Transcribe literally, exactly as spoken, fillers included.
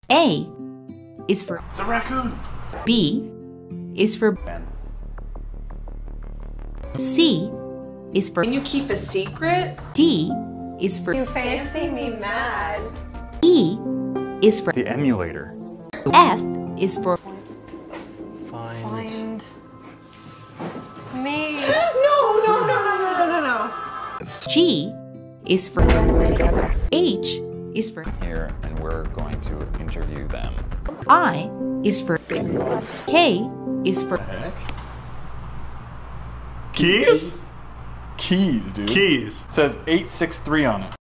A is for It's a raccoon. B is for Ben. C is for Can you keep a secret? D is for You fancy me mad. E is for The emulator. F is for Find. Find me. No, no, no, no, no, no, no, no. G is for H is for Here, and we're going to interview them. I is for K is for Keys? Keys, dude. Keys. It says eight six three on it.